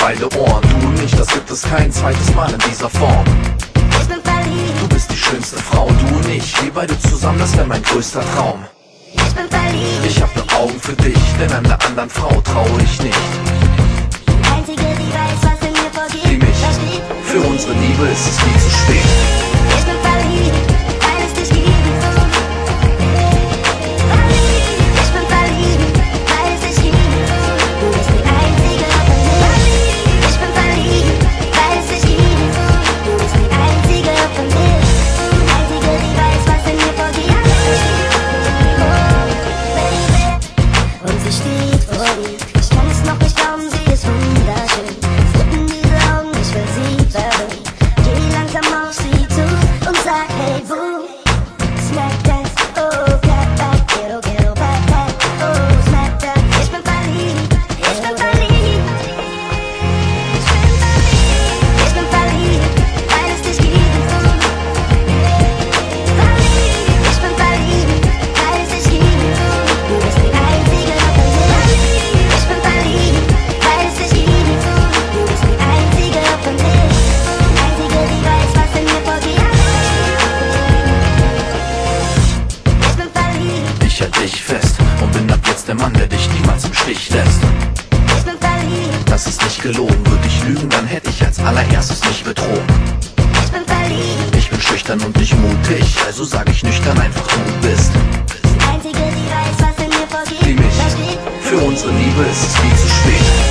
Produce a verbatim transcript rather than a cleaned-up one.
beide Ohren. Du und ich, das gibt es kein zweites Mal in dieser Form. Ich bin verliebt. Du bist die schönste Frau, du und ich, wir beide zusammen, das wäre mein größter Traum. Ich bin verliebt. Ich hab nur Augen für dich, denn einer anderen Frau traue ich nicht. Die einzige, die weiß, was in mir vorgeht. Wie mich. Versteht? Für unsere Liebe ist es nie zu spät. Ich bin verliebt, weil es dich gibt. Verliebt. Ich bin verliebt, weil es dich gibt. Du bist die einzige für mich. Ich bin verliebt, weil es dich gibt. Du bist die einzige für mich. Die einzige, die weiß, was in mir vorgeht. Oh, und sie steht vor mir. Ich kann es noch nicht glauben, sie ist wunderschön. Flippen diese Augen, ich will sie verwöhnen. Geh langsam auf sie zu und sag, hey, boo. Smack that, oh, clap back, quiero, quiero back that, oh, smack that. Ich bin verliebt, ich bin verliebt. Ich bin verliebt, ich bin verliebt, weil es dich gibt. Verliebt, ich bin verliebt, weil es dich gibt. Du bist die einzige für mich. Ich bin verliebt, weil es dich gibt. Du bist die einzige für mich. Die einzige, die weiß, was in mir vorgeht. Ich bin verliebt, Ich halt dich fest und bin ab jetzt der Mann, der dich niemals im Stich lässt. ich bin verliebt, Das ist nicht gelogen, würde ich lügen, dann hätte ich als allererstes mich betrogen. ich bin verliebt. Ich bin schüchtern und nicht mutig, also sag ich nüchtern einfach, du bist Die einzige, die weiß, was in mir vorgeht. wie mich. Versteht? Für unsere Liebe ist es nie zu spät.